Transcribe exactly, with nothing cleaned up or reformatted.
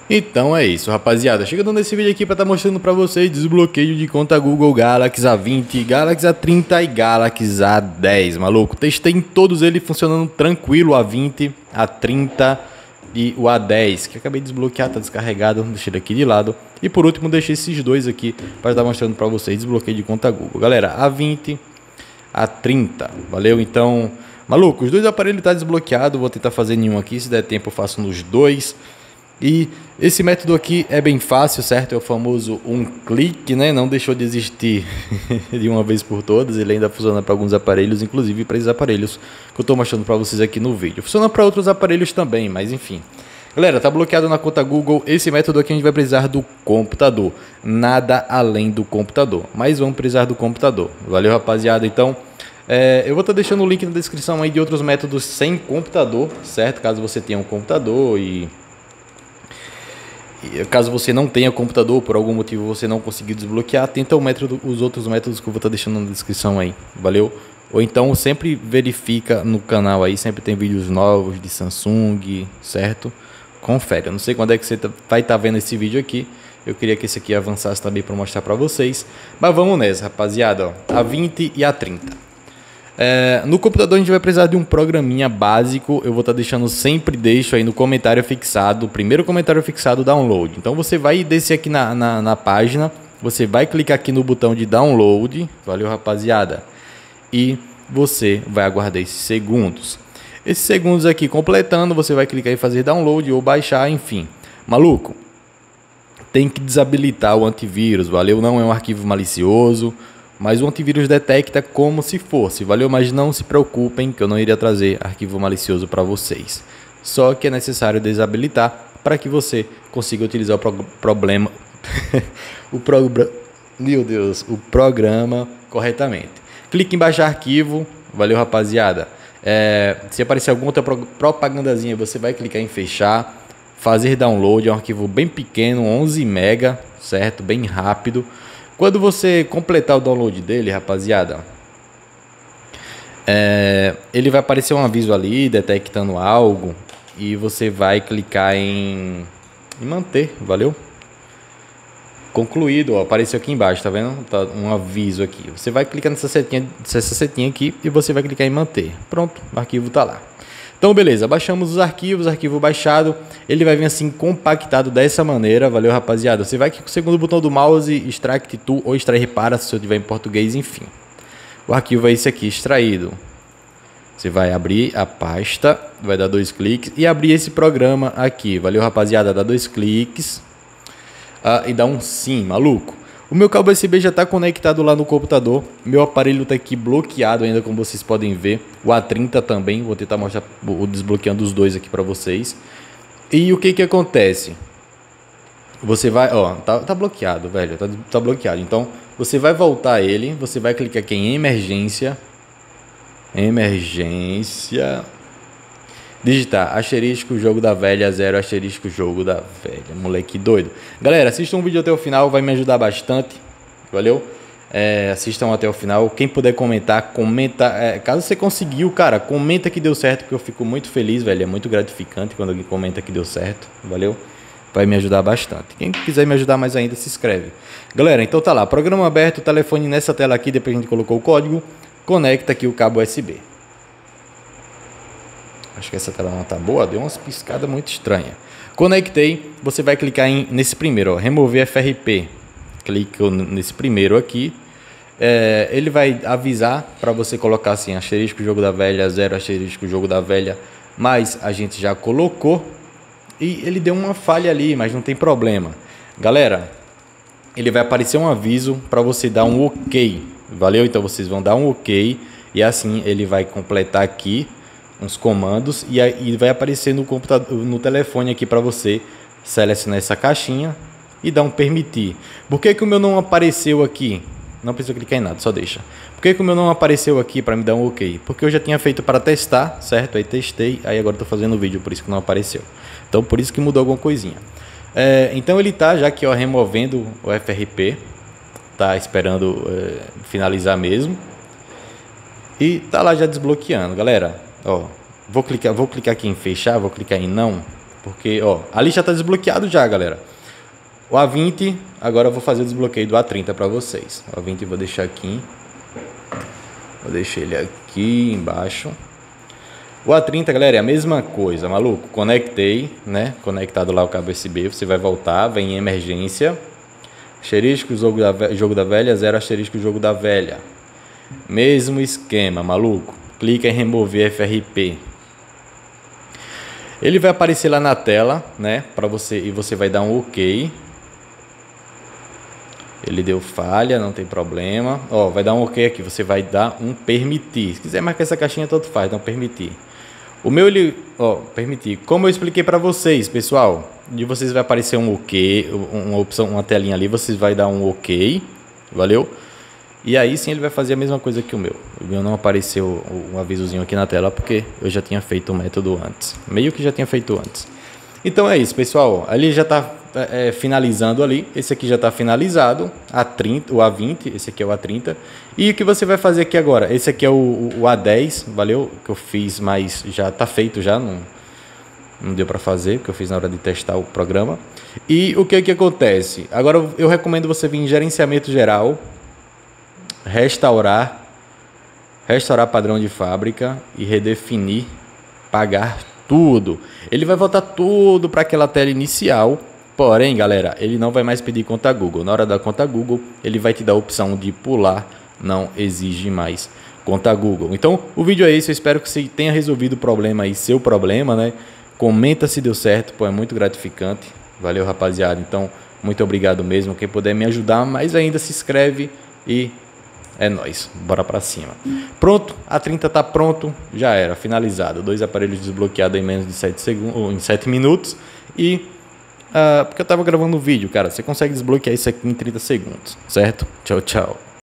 Então é isso, rapaziada. Chegando nesse vídeo aqui para estar tá mostrando para vocês desbloqueio de conta Google Galaxy A vinte, Galaxy A trinta e Galaxy A dez, maluco. Testei em todos eles funcionando tranquilo, A vinte, A trinta e o A dez, que acabei de desbloquear, tá descarregado, deixei ele aqui de lado. E por último deixei esses dois aqui para estar tá mostrando para vocês desbloqueio de conta Google. Galera, A vinte, A trinta, valeu? Então, maluco, os dois aparelhos tá desbloqueado, vou tentar fazer nenhum aqui, se der tempo eu faço nos dois. E esse método aqui é bem fácil, certo? É o famoso um clique, né? Não deixou de existir de uma vez por todas. Ele ainda funciona para alguns aparelhos, inclusive para esses aparelhos que eu estou mostrando para vocês aqui no vídeo. Funciona para outros aparelhos também, mas enfim. Galera, tá bloqueado na conta Google. Esse método aqui a gente vai precisar do computador. Nada além do computador, mas vamos precisar do computador. Valeu, rapaziada. Então, é, eu vou estar tá deixando o link na descrição aí de outros métodos sem computador, certo? Caso você tenha um computador e... caso você não tenha computador, por algum motivo você não conseguiu desbloquear, tenta o método, os outros métodos que eu vou estar deixando na descrição aí, valeu? Ou então sempre verifica no canal aí, sempre tem vídeos novos de Samsung, certo? Confere, eu não sei quando é que você vai estar vendo esse vídeo aqui, eu queria que esse aqui avançasse também para mostrar para vocês, mas vamos nessa, rapaziada, ó, A vinte e A trinta. É, no computador a gente vai precisar de um programinha básico. Eu vou estar tá deixando, sempre deixo aí no comentário fixado, o primeiro comentário fixado, download. Então você vai descer aqui na, na, na página, você vai clicar aqui no botão de download, valeu, rapaziada, e você vai aguardar esses segundos. Esses segundos aqui completando, você vai clicar em fazer download ou baixar, enfim. Maluco, tem que desabilitar o antivírus, valeu? Não é um arquivo malicioso, mas o antivírus detecta como se fosse, valeu? Mas não se preocupem que eu não iria trazer arquivo malicioso para vocês. Só que é necessário desabilitar para que você consiga utilizar o pro problema, o programa, meu Deus, o programa corretamente. Clique em baixar arquivo, valeu, rapaziada. É, se aparecer alguma outra pro propagandazinha, você vai clicar em fechar, fazer download, é um arquivo bem pequeno, onze mega, certo? Bem rápido. Quando você completar o download dele, rapaziada, é, ele vai aparecer um aviso ali, detectando algo, e você vai clicar em, em manter, valeu? Concluído, ó, apareceu aqui embaixo, tá vendo? Tá um aviso aqui. Você vai clicar nessa setinha, nessa setinha aqui e você vai clicar em manter. Pronto, o arquivo tá lá. Então, beleza, baixamos os arquivos, arquivo baixado, ele vai vir assim compactado dessa maneira, valeu, rapaziada? Você vai aqui com o segundo botão do mouse, extract to ou extrair para, se eu tiver em português, enfim. O arquivo é esse aqui, extraído. Você vai abrir a pasta, vai dar dois cliques e abrir esse programa aqui, valeu, rapaziada? Dá dois cliques ah, e dá um sim, maluco. O meu cabo U S B já está conectado lá no computador. Meu aparelho está aqui bloqueado ainda, como vocês podem ver. O A trinta também. Vou tentar mostrar o desbloqueando os dois aqui para vocês. E o que que acontece? Você vai... Ó, tá, tá bloqueado, velho. Tá, tá bloqueado. Então, você vai voltar ele. Você vai clicar aqui em emergência. Emergência... Digitar asterisco jogo da velha zero asterisco jogo da velha. Moleque doido. Galera, assistam um vídeo até o final, vai me ajudar bastante. Valeu? É, assistam até o final. Quem puder comentar, comenta. É, caso você conseguiu, cara, comenta que deu certo, porque eu fico muito feliz, velho. É muito gratificante quando alguém comenta que deu certo. Valeu? Vai me ajudar bastante. Quem quiser me ajudar mais ainda, se inscreve. Galera, então tá lá. Programa aberto, telefone nessa tela aqui. Depois a gente colocou o código. Conecta aqui o cabo U S B. Acho que essa tela não tá boa, deu umas piscadas muito estranhas. Conectei, você vai clicar em, nesse primeiro, ó, remover F R P. Clica nesse primeiro aqui. É, ele vai avisar para você colocar assim, asterisco jogo da velha, zero asterisco jogo da velha. Mas a gente já colocou e ele deu uma falha ali, mas não tem problema. Galera, ele vai aparecer um aviso para você dar um OK. Valeu? Então vocês vão dar um OK e assim ele vai completar aqui uns comandos e aí vai aparecer no computador, no telefone aqui para você selecionar essa caixinha e dar um permitir. Por que que o meu não apareceu aqui? Não precisa clicar em nada, só deixa. Por que que o meu não apareceu aqui para me dar um OK? Porque eu já tinha feito para testar, certo? Aí testei, aí agora estou fazendo o vídeo, por isso que não apareceu. Então por isso que mudou alguma coisinha. É, então ele tá já aqui, ó, removendo o F R P, tá esperando é, finalizar mesmo e tá lá já desbloqueando, galera. Ó, vou clicar, vou clicar aqui em fechar, vou clicar em não, Porque, ó, ali já tá desbloqueado já, galera. O A vinte, agora eu vou fazer o desbloqueio do A trinta para vocês. O A vinte eu vou deixar aqui. Vou deixar ele aqui embaixo. O A trinta, galera, é a mesma coisa, maluco. Conectei, né? Conectado lá o cabo U S B. Você vai voltar, vem em emergência. Asterisco, jogo da, jogo da velha, zero asterisco, jogo da velha. Mesmo esquema, maluco. Clica em remover F R P. Ele vai aparecer lá na tela, né? Para você, e você vai dar um OK. Ele deu falha, não tem problema. Ó, vai dar um OK aqui. Você vai dar um permitir. Se quiser marcar essa caixinha, tanto faz, dá um permitir. O meu, ele, ó, permitir. Como eu expliquei para vocês, pessoal, de vocês vai aparecer um OK, uma opção, uma telinha ali. Vocês vai dar um OK, valeu? E aí sim ele vai fazer a mesma coisa que o meu. O meu não apareceu um avisozinho aqui na tela porque eu já tinha feito o método antes. Meio que já tinha feito antes. Então é isso, pessoal. Ali já está é, finalizando ali. Esse aqui já está finalizado. A trinta, o A vinte, esse aqui é o A trinta. E o que você vai fazer aqui agora? Esse aqui é o, o A dez, valeu? Que eu fiz, mas já está feito já. Não, não deu para fazer, porque eu fiz na hora de testar o programa. E o que que acontece? Agora eu recomendo você vir em gerenciamento geral. Restaurar, restaurar padrão de fábrica e redefinir, pagar tudo. Ele vai voltar tudo para aquela tela inicial, porém, galera, ele não vai mais pedir conta Google. Na hora da conta Google, ele vai te dar a opção de pular, não exige mais conta Google. Então, o vídeo é esse, eu espero que você tenha resolvido o problema aí, seu problema, né? Comenta se deu certo, pô, é muito gratificante. Valeu, rapaziada. Então, muito obrigado mesmo. Quem puder me ajudar, mais ainda se inscreve e é nóis, bora pra cima. Pronto, A trinta tá pronto, já era, finalizado. Dois aparelhos desbloqueados em menos de sete segundos, ou em sete minutos. E, uh, porque eu tava gravando um vídeo, cara, você consegue desbloquear isso aqui em trinta segundos, certo? Tchau, tchau.